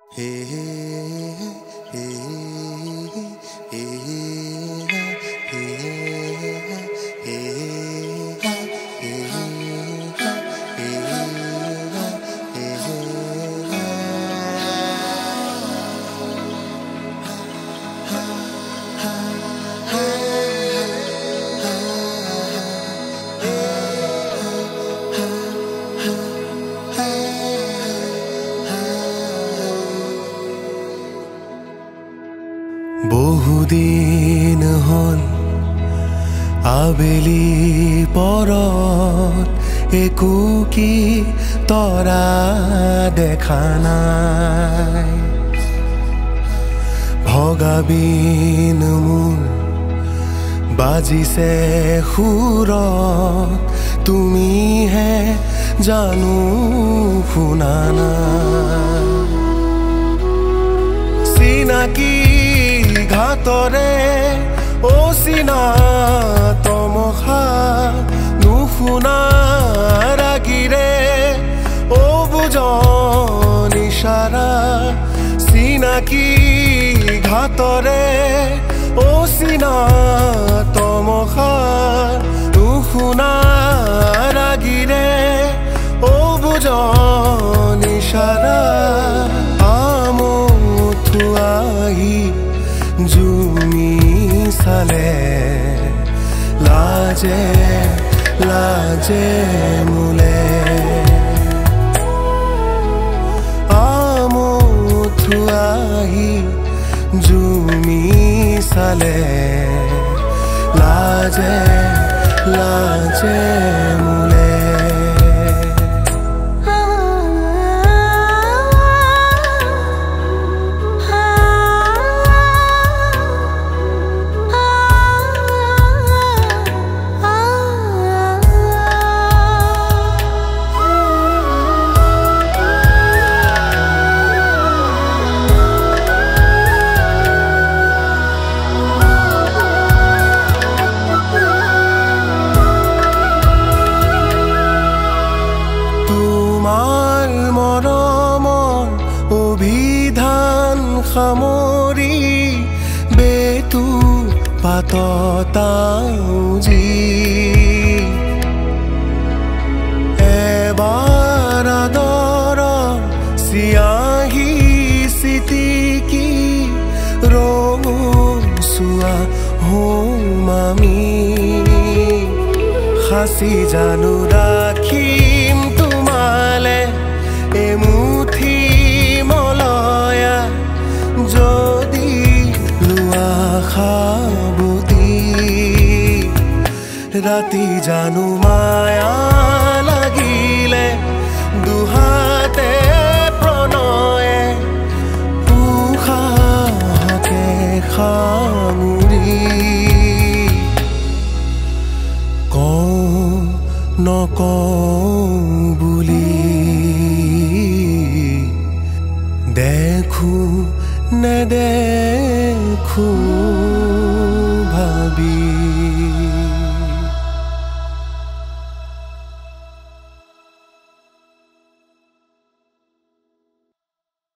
বহুদিন হল আবেলি পৰত একো কি তৰা দেখা নাই ভগাবিন মোৰ বাজিছে সুৰত তুমিহে জানো শুনা নাই চিনাকি ঘাটৰে অচিনা তমখা নুশুনা ৰাগিৰে অবুজন ইশাৰা চিনাকি ঘাটৰে অচিনা তমখা নুশুনা ৰাগিৰে অবুজন ইশাৰা আমঠুৱাহি জুমি চালে লাজে লাজে মোলে আমঠুৱাহি জুমি চালে লাজে লাজে মোলে সামৰি বেতু পাততাউজি এবাৰ আদৰ চিয়াহি চিটিকি ৰঙচুৱা হোমামি সাঁচি জানো ৰাখিম তোমালে এমুঠি মলয়া যদি লোৱা খাবতি ৰাতি জানো মায়া লাগিলে দুহাতে প্ৰণয়ে উশাহকে সামুৰি কওঁ নকওঁ বুলি দেখো নেদেখো